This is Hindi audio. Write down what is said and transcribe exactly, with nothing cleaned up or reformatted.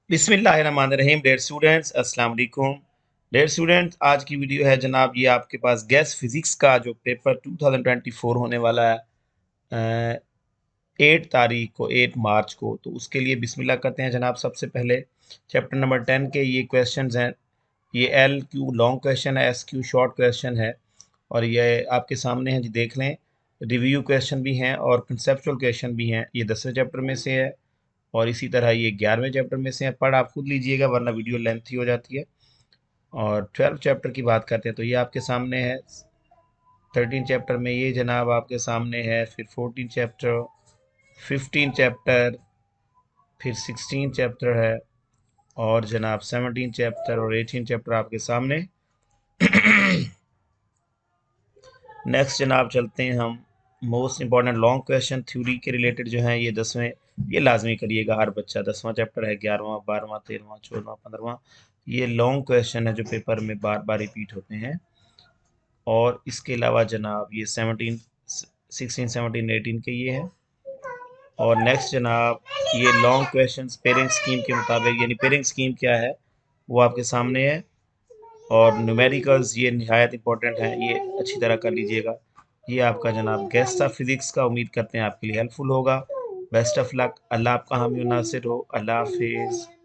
बिस्मिल्लाहिर्रहमानिर्रहीम। डेयर स्टूडेंट्स, अस्सलाम वालेकुम। डेयर स्टूडेंट्स, आज की वीडियो है जनाब, ये आपके पास गैस फिज़िक्स का जो paper two thousand twenty four होने वाला है एट तारीख को, एट मार्च को। तो उसके लिए बिस्मिल्लाह करते हैं जनाब। सबसे पहले चैप्टर नंबर टेन के ये क्वेश्चंस हैं। ये एल क्यू लॉन्ग क्वेश्चन है, एस क्यू शॉर्ट क्वेश्चन है, और ये आपके सामने है जी, देख लें। रिव्यू क्वेश्चन भी हैं और कंसेप्चुअल क्वेश्चन भी हैं। ये दसवें चैप्टर में से है और इसी तरह ये ग्यारहवें चैप्टर में से है। पढ़ आप खुद लीजिएगा वरना वीडियो लेंथी हो जाती है। और ट्वेल्व चैप्टर की बात करते हैं तो ये आपके सामने है। थर्टीन चैप्टर में ये जनाब आपके सामने है। फिर फोर्टीन चैप्टर, फिफ्टीन चैप्टर, फिर सिक्सटीन चैप्टर है, और जनाब सेवनटीन चैप्टर और एटीन चैप्टर आपके सामने। नेक्स्ट जनाब चलते हैं हम। Most important long question theory के रिलेटेड जो है ये दसवें, ये लाजमी करिएगा हर बच्चा। दसवां चैप्टर है, ग्यारहवां, बारहवां, तेरहवां, चौदहवां, पंद्रहवां। ये लॉन्ग क्वेश्चन है जो पेपर में बार बार रिपीट होते हैं। और इसके अलावा जनाब ये सेवनटीन, सिक्सटीन, सेवनटीन, एटीन के ये हैं। और नेक्स्ट जनाब ये लॉन्ग क्वेश्चंस पेयरिंग स्कीम के मुताबिक, यानी पेयरिंग स्कीम क्या है वो आपके सामने है। और न्यूमेरिकल्स ये निहायत इंपॉर्टेंट है, ये अच्छी तरह कर लीजिएगा। ये आपका जनाब गेस्ट ऑफ फिजिक्स का, उम्मीद करते हैं आपके लिए हेल्पफुल होगा। Best of luck. अल्लाह आपका हामी नासिर हो। अल्लाह हाफिज़।